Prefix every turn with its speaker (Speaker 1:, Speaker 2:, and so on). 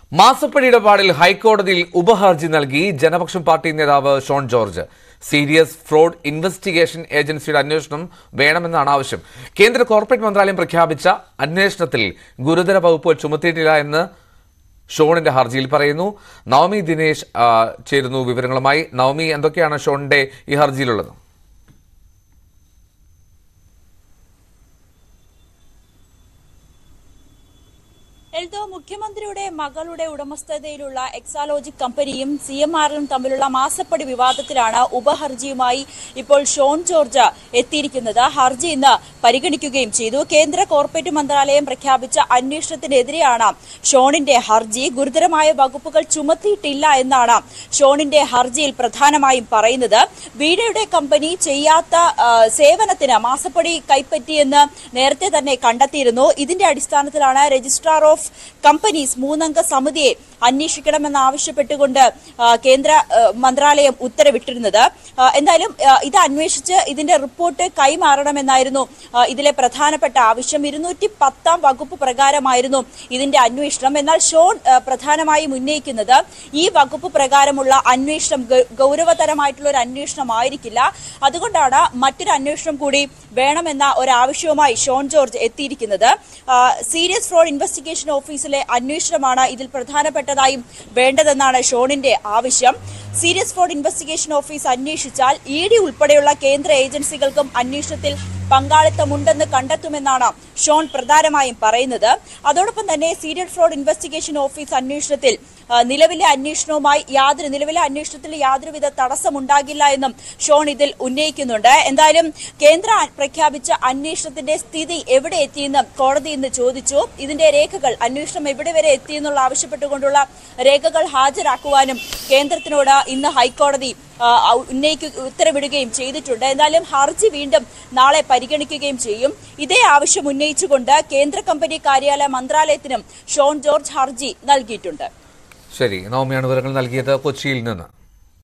Speaker 1: മാസപ്പടി ഇടപാടിൽ ഹൈക്കോടതിയിൽ ഉപഹർജി നൽകി ജനപക്ഷം പാർട്ടി നേതാവ് Shone George. Serious fraud investigation ഏജൻസിയുടെ അന്വേഷണം വേണമെന്നാണ് ആവശ്യം. കേന്ദ്ര കോർപ്പറേറ്റ് മന്ത്രാലയം പ്രഖ്യാപിച്ച അന്വേഷണത്തിൽ ഗുരുതര വകുപ്പുകൾ ചുമത്തിയിട്ടില്ല എന്ന് ഷോണിന്റെ ഹർജിയിൽ പറയുന്നു. നവമി ദിനേശ് ചേരുന്നു വിവരങ്ങളുമായി. നവമി, എന്തൊക്കെയാണ് ഷോണിന്റെ ഈ ഹർജിയിലുള്ളത്?
Speaker 2: എൽദോ, മുഖ്യമന്ത്രിയുടെ മകളുടെ ഉടമസ്ഥതയിലുള്ള എക്സാലോജിക് കമ്പനിയും CMRലും തമ്മിലുള്ള മാസപ്പടി വിവാദത്തിലാണ് ഉപഹർജിയുമായി ഇപ്പോൾ ഷോൺ ജോർജ് എത്തിയിരിക്കുന്നത്. ഹർജി ഇന്ന് പരിഗണിക്കുകയും ചെയ്തു. കേന്ദ്ര കോർപ്പറേറ്റ് മന്ത്രാലയം പ്രഖ്യാപിച്ച അന്വേഷണത്തിനെതിരെയാണ് ഷോണിന്റെ ഹർജി. ഗുരുതരമായ വകുപ്പുകൾ ചുമത്തിയിട്ടില്ല എന്നാണ് ഷോണിന്റെ ഹർജിയിൽ പ്രധാനമായും പറയുന്നത്. വീണയുടെ കമ്പനി ചെയ്യാത്ത സേവനത്തിന് മാസപ്പടി കൈപ്പറ്റിയെന്ന് നേരത്തെ തന്നെ കണ്ടെത്തിയിരുന്നു. ഇതിന്റെ അടിസ്ഥാനത്തിലാണ് രജിസ്ട്രാർ ഓഫ് കമ്പനീസ് 3-അംഗ സമിതിയെ അന്വേഷിക്കണമെന്നാവശ്യപ്പെട്ടുകൊണ്ട് കേന്ദ്ര മന്ത്രാലയം ഉത്തരവിട്ടിരുന്നത്. എന്തായാലും ഇത് അന്വേഷിച്ച് ഇതിന്റെ റിപ്പോർട്ട് കൈമാറണമെന്നായിരുന്നു ഇതിലെ പ്രധാനപ്പെട്ട ആവശ്യം. 210 വകുപ്പ് പ്രകാരമായിരുന്നു ഇതിന്റെ അന്വേഷണം. എന്നാൽ ഷോൺ പ്രധാനമായും ഉന്നയിക്കുന്നത് ഈ വകുപ്പ് പ്രകാരമുള്ള അന്വേഷണം ഗൗരവതരമായിട്ടുള്ള ഒരു അന്വേഷണമായിരിക്കില്ല. അതുകൊണ്ടാണ് മറ്റൊരു അന്വേഷണം കൂടി വേണമെന്ന ഒരാവശ്യവുമായി ഷോൺ ജോർജ് എത്തിയിരിക്കുന്നത്. സീരിയസ് ഫ്രോഡ് ഇൻവെസ്റ്റിഗേഷൻ ഓഫീസിലെ അന്വേഷണമാണ് ഇതിൽ പ്രധാനപ്പെട്ടതായും വേണ്ടതെന്നാണ് ഷോണിന്റെ ആവശ്യം. സീരിയസ് ഫ്രോഡ് ഇൻവെസ്റ്റിഗേഷൻ ഓഫീസ് അന്വേഷിച്ചാൽ ED ഉൾപ്പെടെയുള്ള കേന്ദ്ര ഏജൻസികൾക്കും അന്വേഷണത്തിൽ പങ്കാളിത്തമുണ്ടെന്ന് കണ്ടെത്തുമെന്നാണ് ഷോൺ പ്രധാനമായും പറയുന്നത്. അതോടൊപ്പം തന്നെ സീരിയസ് ഫ്രോഡ് ഇൻവെസ്റ്റിഗേഷൻ ഓഫീസ് അന്വേഷണത്തിൽ നിലവിലെ അന്വേഷണത്തിൽ യാതൊരുവിധ തടസ്സമുണ്ടാകില്ല എന്നും ഷോൺ ഇതിൽ ഉന്നയിക്കുന്നുണ്ട്. എന്തായാലും കേന്ദ്ര പ്രഖ്യാപിച്ച അന്വേഷണത്തിന്റെ സ്ഥിതി എവിടെ എത്തിയെന്ന് കോടതി ഇന്ന് ചോദിച്ചു. ഇതിന്റെ രേഖകൾ, അന്വേഷണം എവിടെ വരെ എത്തിയെന്നുള്ള ആവശ്യപ്പെട്ടുകൊണ്ടുള്ള രേഖകൾ ഹാജരാക്കുവാനും കേന്ദ്രത്തിനോട് ഇന്ന് ഹൈക്കോടതി ഉത്തരവിടുകയും ചെയ്തിട്ടുണ്ട്. എന്തായാലും ഹർജി വീണ്ടും നാളെ പരിഗണിക്കുകയും ചെയ്യും. ഇതേ ആവശ്യം ഉന്നയിച്ചുകൊണ്ട് കേന്ദ്ര കമ്പനി കാര്യാലയ മന്ത്രാലയത്തിനും ഷോൺ ജോർജ് ഹർജി നൽകിയിട്ടുണ്ട്.
Speaker 1: ശരി, നവമിയാണ് വിവരങ്ങൾ നൽകിയത് കൊച്ചിയിൽ നിന്ന്.